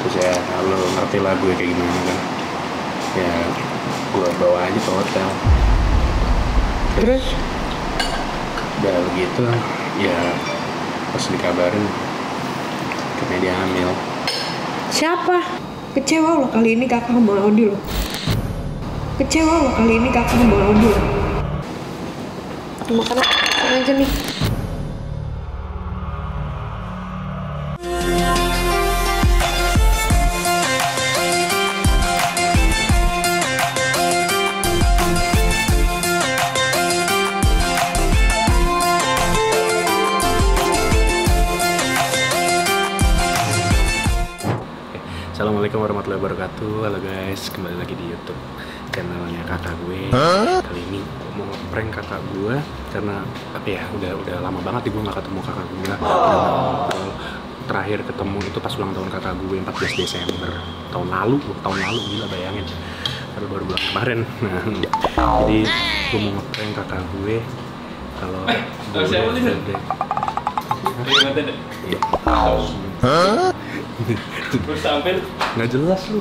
terus ya lo ngerti lah gue kayak gimana kan, ya gue bawa aja ke hotel. Terus udah begitu ya pas dikabarin katanya dia hamil. siapa? Kecewa lo kali ini kakak sama Audi lo. Kecewa lo kali ini kakak sama Audi lo. Makan aja nih. Assalamualaikum warahmatullahi wabarakatuh. Halo guys, kembali lagi di YouTube channelnya kakak gue. Kali ini gue mau ngeprank kakak gue karena apa ya, udah lama banget gue nggak ketemu kakak gue. Terakhir ketemu itu pas ulang tahun kakak gue 14 Desember tahun lalu gila bayangin. Baru bulan kemarin. Nah, jadi gue mau ngeprank kakak gue kalau Terus sampai nggak jelas lu.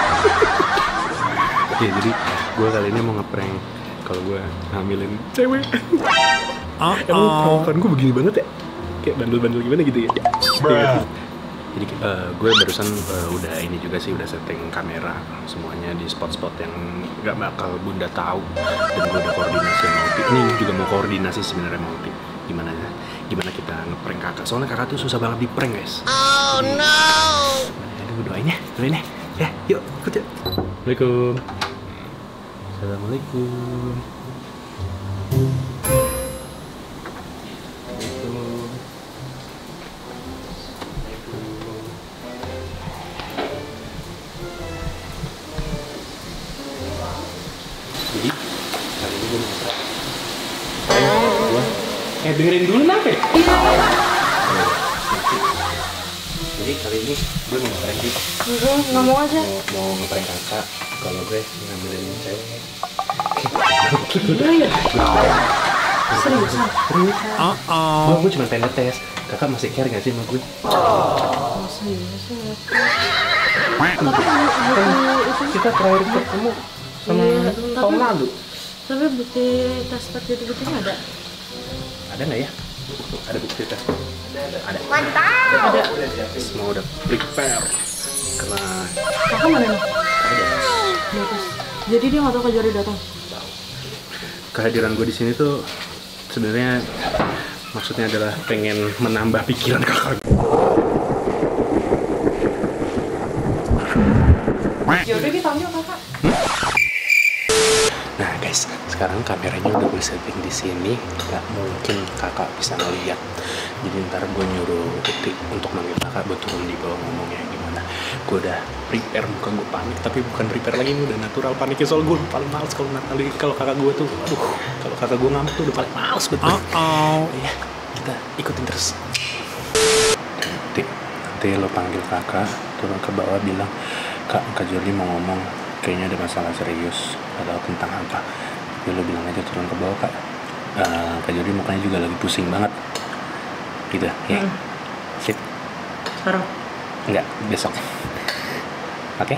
Ya jadi gue kali ini mau ngeprank kalau gue hamilin cewek. Emang perawakan gue begini banget ya, kayak bandel-bandel gimana gitu ya. Jadi gue barusan udah ini juga sih, udah setting kamera semuanya di spot-spot yang nggak bakal bunda tahu, dan gue udah koordinasi sama Upi. Ini juga mau koordinasi sebenarnya sama Upi gimana kita ngeprank kakak, soalnya kakak tuh susah banget di prank guys. Oh no. Aduh, doain ya, yuk ikut ya. Assalamualaikum. Assalamualaikum. Jadi kali ini gue mau ngeprank. Dengerin dulu kenapa ya? Jadi kali ini gue mau ngeprank sih. Ngomong aja. Mau ngeprank kakak kalau gue ngambilin cewek. Gila ya? Seriusan? Gue cuma pengen tes. Kakak masih care gak sih sama gue? Kita terakhir ketemu sama tahun lalu. Tapi bukti tes seperti itu nggak ada? Ada nggak ya? Ada bukti tes? Ada. Mantap! Ada. Semua udah prepare. Karena kakak mana nih? ada. Bagus. Jadi dia nggak tahu Kak Jari datang? Kehadiran gue di sini tuh sebenarnya maksudnya adalah pengen menambah pikiran kakak. Yaudah kita ambil kakak. Nah guys, sekarang kameranya udah gue setting di sini, nggak mungkin kakak bisa ngeliat. Jadi ntar gue nyuruh Uti untuk manggil kakak, gue turun di bawah ngomongnya gimana. Gue udah prepare, bukan gue panik, tapi bukan prepare lagi, ini udah natural paniknya. Soal gue paling males kalau kakak gue tuh, aduh, kalau kakak gue ngambek tuh udah paling males betul. Iya, kita ikutin terus. Nanti lo panggil kakak, turun ke bawah bilang, Kak Jody mau ngomong, kayaknya ada masalah serius atau tentang apa. Ya lo bilang aja turun ke bawah kak. Kak Jody mukanya juga lagi pusing banget. Gitu ya. Sip. Sekarang? Enggak, besok. Oke?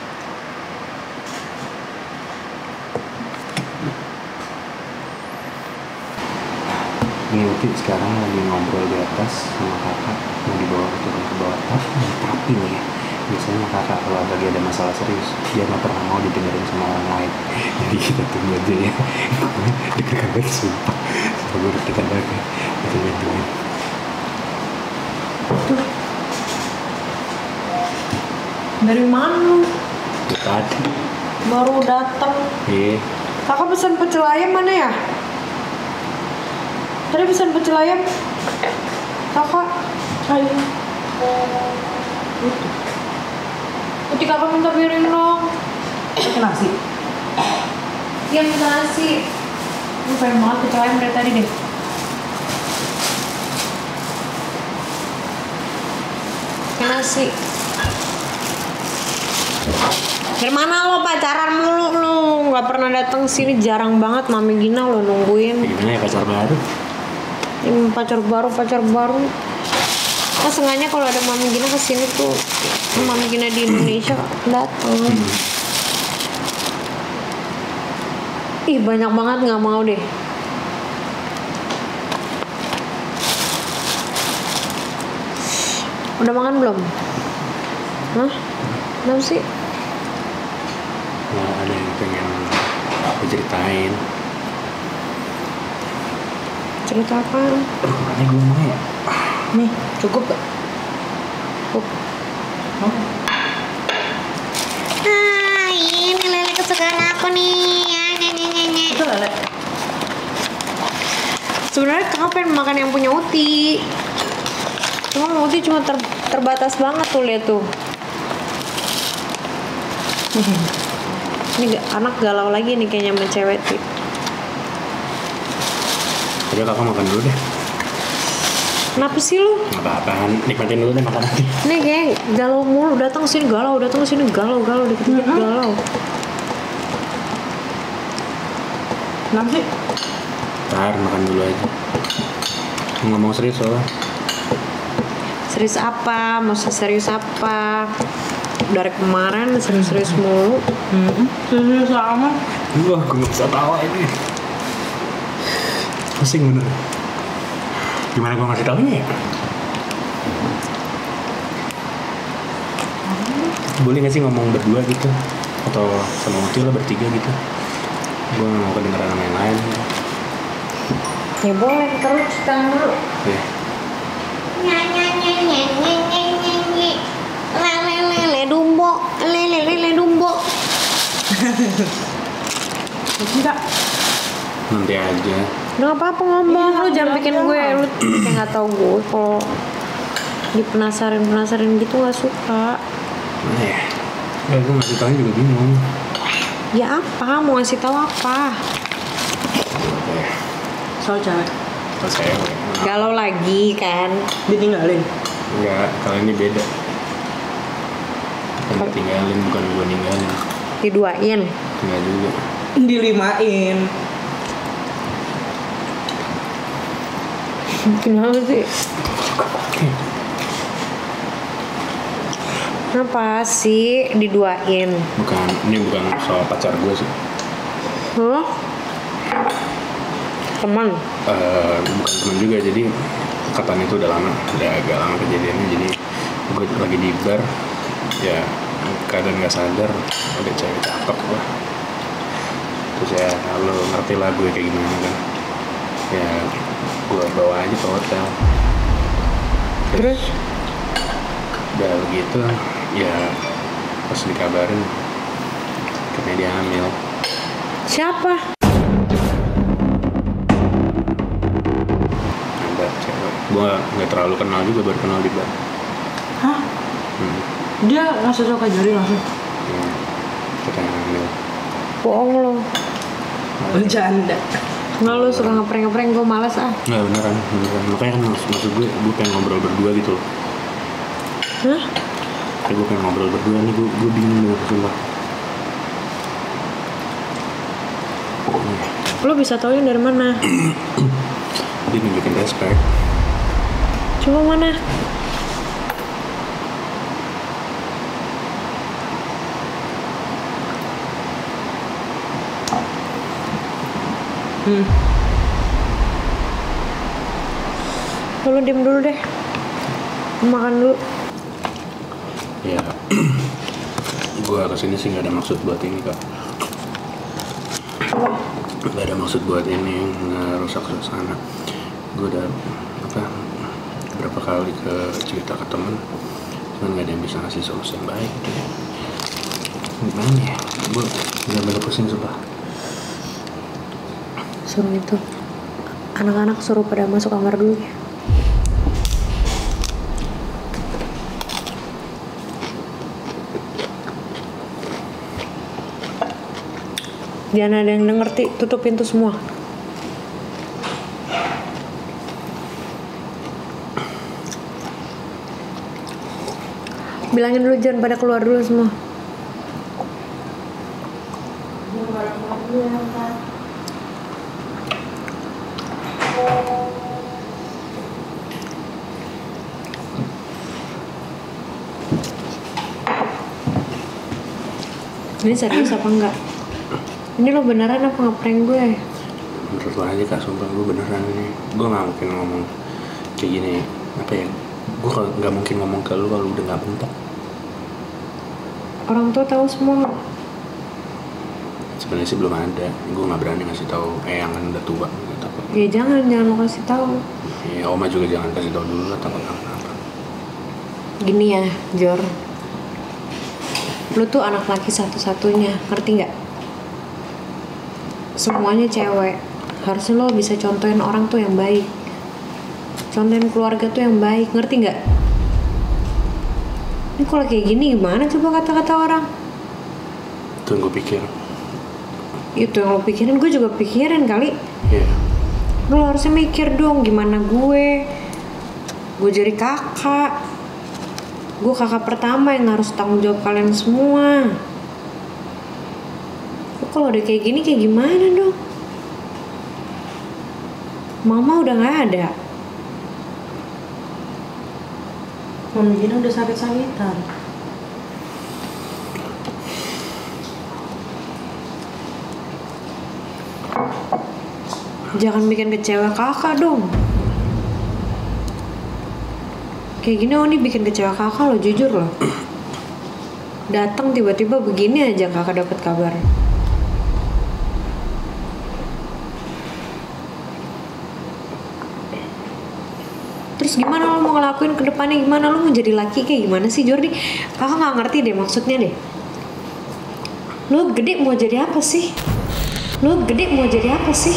Ini Uti sekarang lagi ngobrol di atas sama kakak, mau dibawa turun ke bawah. Tapi nih ya, biasanya kakak kalau lagi ada masalah serius, dia nggak pernah mau didengerin sama orang lain. Jadi kita tunggu aja ya. Deg-degan banget sumpah. Gue deg-degan banget ya. Tungguin. Dari mana lu? Tadi. Baru datang. Kakak pesan pecel ayam mana ya? Tadi pesan pecel ayam. Kakak. Ayo. Uti kakak minta piring dong. Pakai nasi. Iya minta nasi. Gue pengen banget pecel ayam dari tadi deh. Pakai nasi. Dari mana lo pacaran mulu lo? Gak pernah datang sini, jarang banget. Mami Gina lo nungguin. Gimana ya pacar baru? Ini pacar baru. Nah, sengaja kalau ada Mami Gina kesini tuh, Mami Gina di Indonesia datang. Ih, banyak banget, nggak mau deh. Udah makan belum? Hah? Belum sih? Nah, ada yang pengen aku ceritain. Cerita apa? Aduh, makanya gue mau ya. Nih, cukup gak? Cukup. Ini lele kesukaan aku nih. Itu lele. Sebenarnya kakak pengen makan yang punya Uti. Cuma Uti cuma terbatas banget tuh, lihat tuh. Ini anak galau lagi nih kayaknya sama cewek sih. Tapi kakak makan dulu deh. Kenapa sih lu? Nggak apa-apa, nikmatin dulu deh makan nanti. Nih kayak galau mulu, datang sini galau, galau, dikit-dikit galau. Kenapa sih? Ntar makan dulu aja. Ngomong serius soalnya. Serius apa? Maksud serius apa? Dari kemarin serius-serius mulu. Serius amat. Wah, gue gak bisa tawa ini. Pusing bener. Gimana gue ngasih taunya ya? Boleh gak sih ngomong berdua gitu? Atau sama Uti lah bertiga gitu? Gue gak mau kedengeran sama yang lain. Ya boleh, terus cerita dulu. Ya. Lele dumbo. Tidak. Nanti aja. Udah gak apa-apa ngomong, lu jangan bikin gue, lu kayak gak tau gue kalau dipenasarin gitu gak suka. Nah ya, gue ngasih taunya juga bingung. Ya apa, mau ngasih tahu apa? Ya, Soal cewek. terus saya Galau lagi kan, ditinggalin. enggak, kali ini beda. Bukan ditinggalin, bukan gue ninggalin. Diduain. Enggak juga. Dilimain. Kenapa sih? Kenapa sih diduain? Ini bukan soal pacar gue sih. Hah? Teman? Bukan teman juga, jadi ikatan itu udah agak lama kejadiannya. Jadi gue lagi di bar, ya keadaan nggak sadar ada cewek cakep lah. Terus ya lo ngerti lah gue kayak gimana kan. Ya gue bawa aja ke hotel. Terus? Udah begitu, ya pas dikabarin katanya dia hamil. Siapa? Ada cewek. Gue nggak terlalu kenal juga, baru kenal di bar. Hah? Dia ngasih tau Kak Jari langsung? Ya, katanya hamil. Bohong lo. Bercanda. Nggak, lu suka ngeprank-ngeprank, gue malas ah. Nggak, beneran. Makanya kan maksud gue pengen ngobrol berdua gitu loh. Hah? Kayak gue pengen ngobrol berdua nih, gue bingung banget sumpah. Lu bisa taunya dari mana? Dia nunjukin respect. Coba mana? Lu diem dulu deh. Makan dulu. Ya, gue kesini sih nggak ada maksud buat ini kak. Gak ada maksud buat ini ngerusak suasana. Gue udah berapa kali cerita ke temen, cuman gak ada yang bisa ngasih solusi yang baik. Gimana ya? Gue bener-bener pusing sumpah. Suruh itu anak-anak suruh pada masuk kamar dulu ya. Jangan ada yang denger, tutup pintu semua. Bilangin dulu jangan pada keluar dulu semua. Ini serius apa enggak? Ini lo beneran apa ngeprank gue? Menurut lo aja kak, sumpah gue beneran ini. Gue gak mungkin ngomong kayak gini. Apa ya, gue gak mungkin ngomong ke lo kalau udah gak mentok. Orang tua tahu semua. Sebenarnya sih belum ada. Gue gak berani ngasih tahu yang kan udah tua gitu, takut. Ya jangan lo kasih tahu. Ya oma juga jangan kasih tahu dulu lah, takut apa. Gini ya Jor, lo tuh anak laki satu-satunya, ngerti nggak? Semuanya cewek, harusnya lo bisa contohin orang tuh yang baik, contohin keluarga tuh yang baik, ngerti nggak? Ini kalau kayak gini gimana coba kata-kata orang? Itu yang gue pikir. Itu yang lo pikirin, gue juga pikirin kali. Iya. Lo harusnya mikir dong, gimana gue jadi kakak. Gue kakak pertama yang harus tanggung jawab kalian semua. Kalau udah kayak gini kayak gimana dong? Mama udah gak ada. Mama Gina udah sakit-sakitan. Jangan bikin kecewa kakak dong. Kayak gini Oni bikin kecewa kakak lo, jujur lo. Datang tiba-tiba begini aja kakak dapat kabar. Terus gimana lo mau ngelakuin ke depannya, gimana lo mau jadi laki kayak gimana sih Jordi? Kakak nggak ngerti deh maksudnya deh. Lo gede mau jadi apa sih? Lo gede mau jadi apa sih?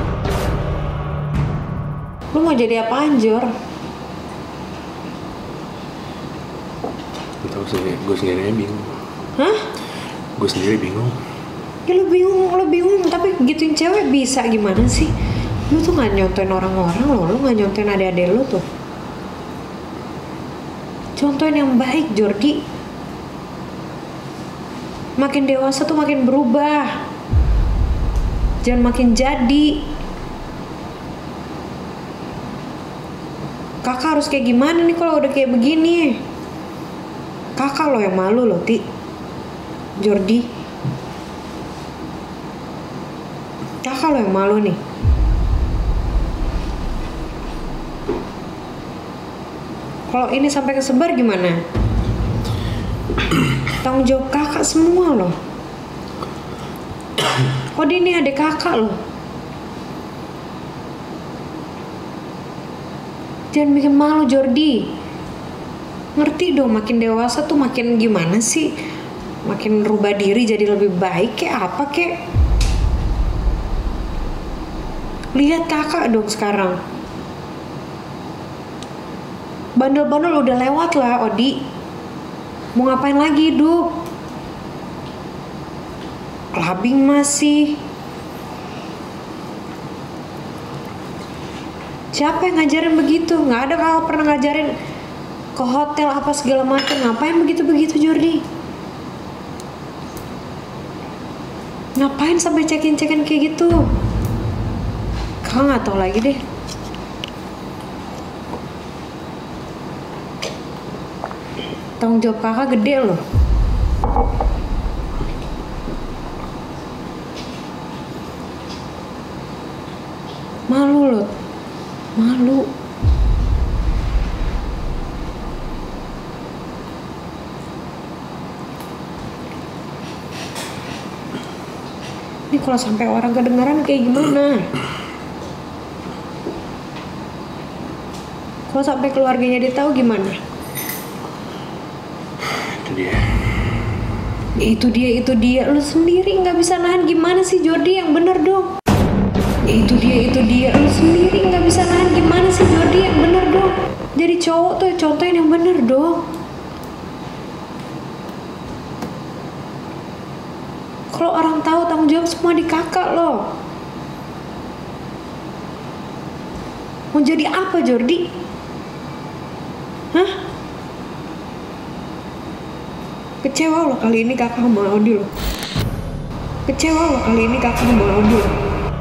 Lo mau jadi apaan Jor? Tahu sih, gue sendiri bingung. Hah? Gue sendiri bingung. Ya lo bingung, tapi gituin cewek bisa gimana sih? Lo tuh gak nyontoin orang-orang lo gak nyontoin adik-adik lo tuh. Contohin yang baik Jordi. Makin dewasa tuh makin berubah. Jangan makin jadi. Kakak harus kayak gimana nih kalau udah kayak begini? Kakak lo yang malu lo, Ti. Jordi. Kakak lo yang malu nih. Kalau ini sampai kesebar gimana? Tanggung jawab kakak semua loh. Kok ini adik kakak loh. Jangan bikin malu Jordi. Ngerti dong, makin dewasa tuh makin gimana sih? Makin rubah diri jadi lebih baik kayak apa kek? Lihat kakak dong sekarang. Bandel-bandel udah lewat lah Odi. Mau ngapain lagi hidup? Clubbing masih. Siapa yang ngajarin begitu? Nggak ada kakak pernah ngajarin ke hotel apa segala macam. Ngapain begitu-begitu Jordi? Ngapain sampai cekin-cekin kayak gitu? Kakak nggak tahu lagi deh. Tanggung jawab kakak gede loh. Malu loh. Malu. Ini kalau sampai orang kedengaran kayak gimana? Kalau sampai keluarganya dia tahu gimana? Itu dia. Lu sendiri nggak bisa nahan gimana sih Jordi, yang bener dong. Itu dia. Lu sendiri nggak bisa nahan gimana sih Jordi, yang bener dong. Jadi cowok tuh contohin yang bener dong. Kalau orang tahu tanggung jawab semua di kakak loh. Mau jadi apa Jordi? Hah? Kecewa loh kali ini kakak sama Odi loh. Kecewa loh kali ini kakak sama Odi loh.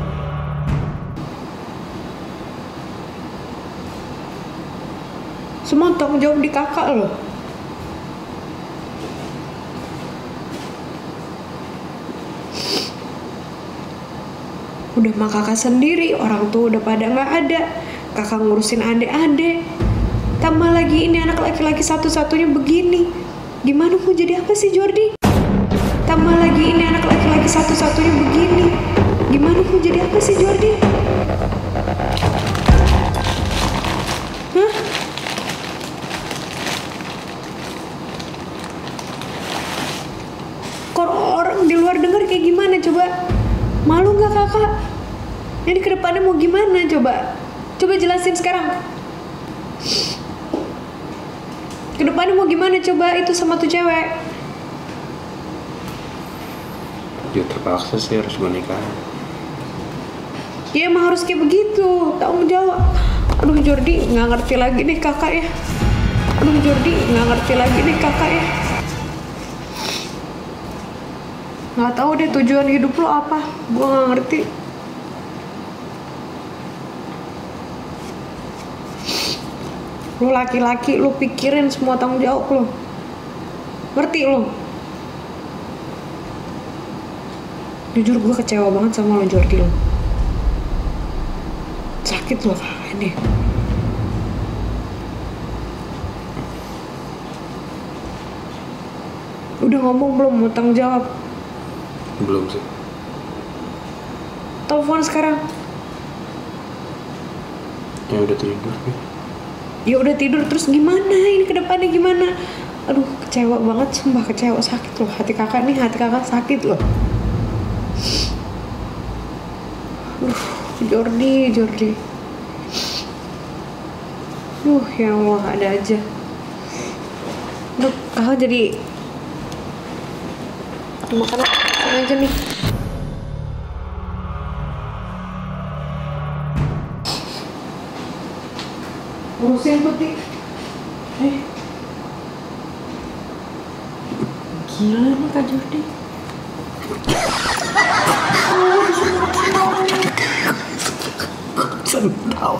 Semua tanggung jawab di kakak loh. Udah mah kakak sendiri, orang tua udah pada nggak ada, kakak ngurusin adik-adik, tambah lagi ini anak laki-laki satu-satunya begini. Gimana mau jadi apa sih Jordi? Tambah lagi ini anak laki-laki satu-satunya begini. Gimana mau jadi apa sih Jordi? Hah? Kalau orang di luar denger kayak gimana coba? Malu nggak kakak? Ini kedepannya mau gimana coba? Coba jelasin sekarang. Kedepannya mau gimana coba itu sama tuh cewek? Ya terpaksa sih harus gue nikah. Ya emang harus kayak begitu, tanggung jawab. Aduh Jordi nggak ngerti lagi nih kakak ya. Aduh Jordi nggak ngerti lagi nih kakak ya. Nggak tahu deh tujuan hidup lo apa, gue nggak ngerti. Lo laki-laki, lo pikirin semua tanggung jawab lo. Ngerti lo? Jujur gue kecewa banget sama lo Jordi lo. Sakit lo kakak ini. Udah ngomong belum mau tanggung jawab? Belum sih. Telepon sekarang. Ya udah tidur. Ya udah tidur terus gimana? Ini kedepannya gimana? Aduh kecewa banget, sumpah kecewa, sakit loh hati kakak nih, hati kakak sakit loh. Jordi. Ya Allah ada aja. Duh, kakak jadi makan aja nih. Urusin putih. Gila nih Kak Jordi. Sendal.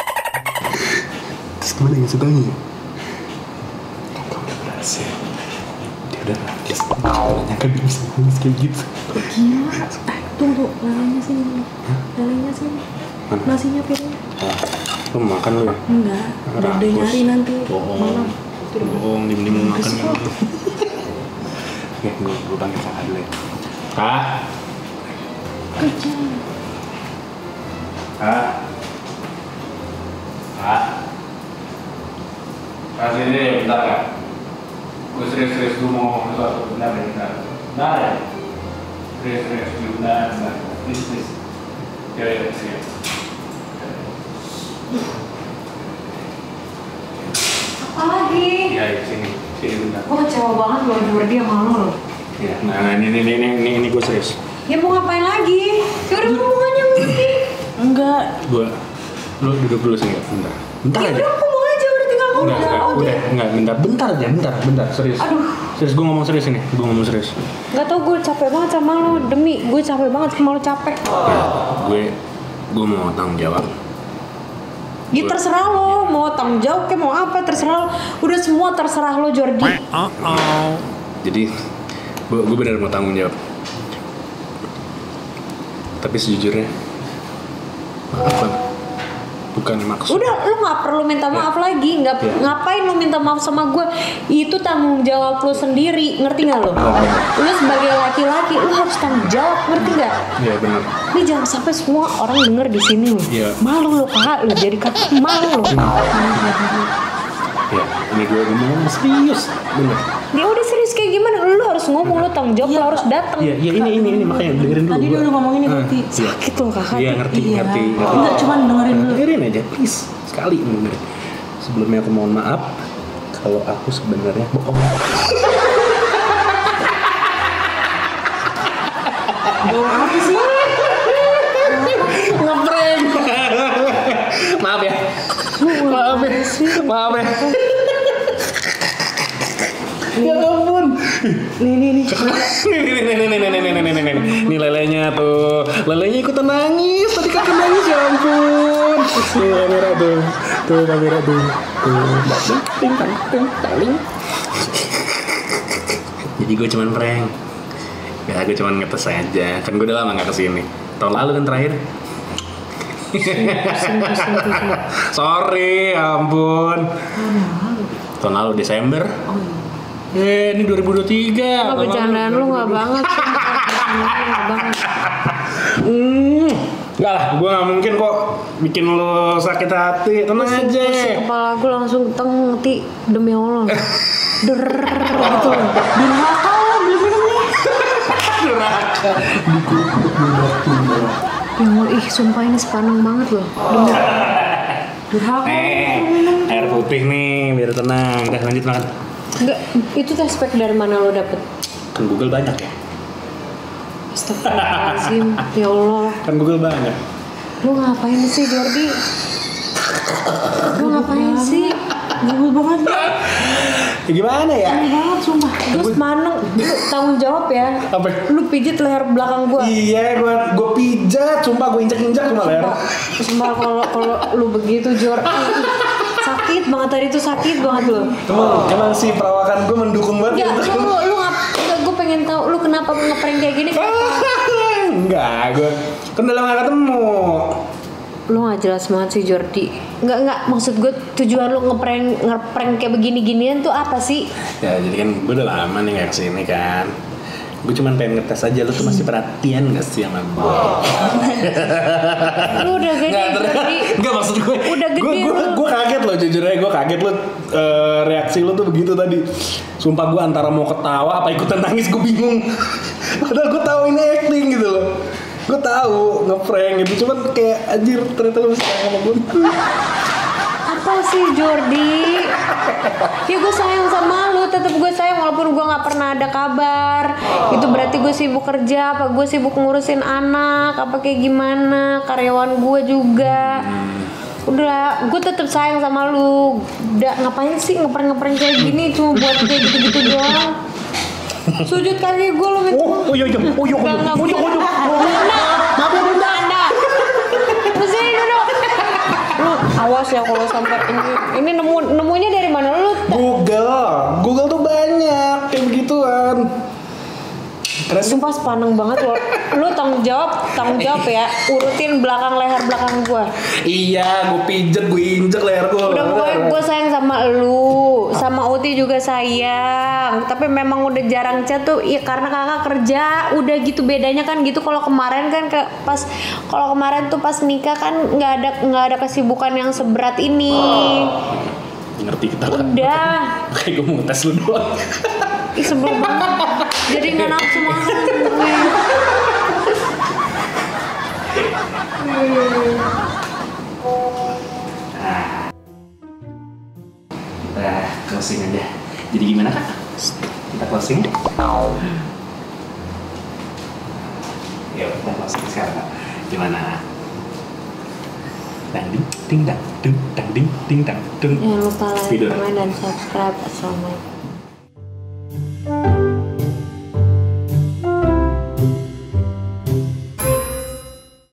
Terus gimana yang sedangnya? Kakak udah berhasil. Dia udah nangis. Nyangka dia bisa nangis kayak gitu. Gila. Tunggu, lalanya sini. Lalanya sini. Nasinya piringnya. Lo mau makan lo ya? Enggak. Udah nyari nanti. Bohong. Bohong, dim mau makan kan. Oke, gue panggil kakak dulu ya. Kak. Kerja. Kak. Kasih deh, bentar Kak. Gue serius gue mau ngomong sesuatu. Bentar ya. Serius dulu, bentar. Please. Ya, serius. Apa lagi? Ya, sini bentar. Gue kecewa banget loh Jordi sama lo loh. Ya, nah ini gue serius. Ya mau ngapain lagi? Ya udah ngomong aja ngerti. Enggak. Lo duduk dulu sini, bentar. Bentar Ya aja. udah ngomong aja udah tinggal ngomong. Bentar, serius. Aduh. Serius, gue ngomong serius ini, Gak tau gue capek banget sama lo, demi gue capek banget sama lo capek. Ya, gue mau tanggung jawab. Ya terserah lo, mau tanggung jawab kayak mau apa terserah lo. Udah semua terserah lo Jordi. Jadi, gue benar mau tanggung jawab. Tapi sejujurnya, maaf Bang. Bukan maksud. Udah, lo nggak perlu minta maaf lagi. Ngapain lo minta maaf sama gue? Itu tanggung jawab lo sendiri, ngerti nggak lo? Lo sebagai laki-laki, lo harus tanggung jawab, ngerti nggak? Iya benar. Ini jangan sampai semua orang denger di sini lo. Iya. Malu lo kak, lo jadi kakak malu lo. Ya, ini gue ngomong serius, bener. Dia udah serius kayak gimana? Lo harus ngomong, lo tanggung jawab, lo harus datang. Iya, ini makanya dengerin dulu. Tadi dia udah ngomong ini ngerti. Sakit lo kakak. Iya ngerti. Enggak, cuman dengerin dulu. Dengerin aja, please. Sekali dengerin. Sebelumnya aku mohon maaf kalau aku sebenarnya bohong. Bohong apa sih? Ngeprank. Maaf ya. Ya ampun. Nih. Nih lelenya tuh. Lelenya ikutan nangis. Tadi kakak nangis ya ampun. Nih kamera tuh. Tuh kamera tuh. Ting. Jadi gue cuman prank. Ya gue cuman ngetes aja. Kan gue udah lama gak kesini. tahun lalu kan terakhir. Sorry, ampun. Tahun lalu Desember. Ini 2023. Bercandaan lu nggak banget. Nggak banget. Enggak lah, gue gak mungkin kok bikin lo sakit hati. Tenang aja. Kepala gue langsung tengti demi Allah. Der gitu. Durhaka belum minum nih. Durhaka. Ya Allah, sumpah ini sepaneng banget loh. Demi Durhaka. Air putih nih, biar tenang. Udah lanjut makan. Enggak, itu teh spek dari mana lo dapet? Kan Google banyak ya. Astagfirullahaladzim, ya Allah. Kan Google banyak. Lu ngapain sih Jordi? Lu ngapain sih? Google banget. Ya gimana ya? Aneh banget sumpah. Gue semaneng, lu tanggung jawab ya. Apa? Lu pijit leher belakang gue. Iya, gue pijat, sumpah gue injak-injak cuma leher. Sumpah kalau lu begitu Jor, sakit banget tadi tuh, sakit banget lu. Emang sih perawakan gue mendukung banget. Ya, lu gue pengen tahu lu kenapa ngeprank kayak gini, kenapa? Enggak, gue kan udah lama gak ketemu. Lu gak jelas banget sih Jordi. Enggak, maksud gue tujuan lu ngeprank kayak begini-ginian tuh apa sih? Ya jadi kan gue udah lama nih gak kesini kan. Gue cuman pengen ngetes aja lu tuh masih perhatian gak sih sama gue. Lu udah gede Jordi. Enggak, maksud gue udah gede. Gue kaget loh, jujur aja gue kaget lo reaksi lu tuh begitu tadi. Sumpah gue antara mau ketawa apa ikutan nangis, gue bingung. Padahal gue tahu ini acting gitu loh. Gue tahu ngeprank gitu, cuman kayak anjir ternyata lu masih sayang sama gue. Apa sih Jordi? Ya gue sayang sama lu, tetap gue sayang walaupun gue nggak pernah ada kabar. Itu berarti gue sibuk kerja, apa gue sibuk ngurusin anak, apa kayak gimana, karyawan gue juga. Udah, gue tetap sayang sama lu. Udah, ngapain sih ngeprank kayak gini cuma buat kayak gitu-gitu doang. Sujud kaki gue lu minta. Oh iya. Anda. Mesti duduk. Lu awas ya kalau sampai ini nemunya dari mana lu? Google tuh banyak kayak begituan. Sumpah sepaneng banget lo. Lu tanggung jawab ya. Urutin leher belakang gue. Iya, gue pijet, gue injek leher gue. Udah pokoknya gue sayang sama lu, sama Uti juga sayang. Tapi memang udah jarang chat tuh, ya karena kakak kerja. Udah gitu bedanya kan gitu. Kalau kemarin kan kalau kemarin tuh pas nikah kan nggak ada kesibukan yang seberat ini. Ngerti kita kan? Udah. Kayak gue mau tes lu doang. Ih sebel banget. Jadi nggak nafsu makan. Kita closing aja. Jadi gimana kak? Kita closing? Yuk kita closing sekarang kak. Gimana? Dang ding dang dung dang ding dang dung. Jangan lupa like, comment, dan subscribe. Assalamualaikum.